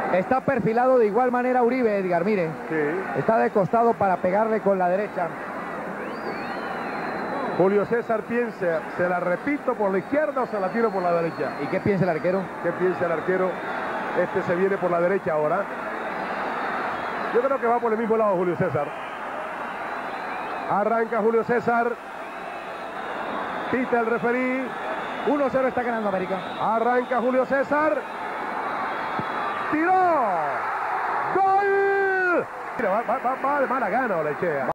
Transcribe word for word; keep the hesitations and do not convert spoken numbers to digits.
Está perfilado de igual manera Uribe, Edgar, mire. Sí. Está de costado para pegarle con la derecha. Julio César piensa, ¿se la repito por la izquierda o se la tiro por la derecha? ¿Y qué piensa el arquero? ¿Qué piensa el arquero? Este se viene por la derecha ahora. Yo creo que va por el mismo lado Julio César. Arranca Julio César. Pita el referí. uno cero está ganando América. Arranca Julio César. ¡Tiró! ¡Gol! Mira, va, va, va de mala gana Olaechea.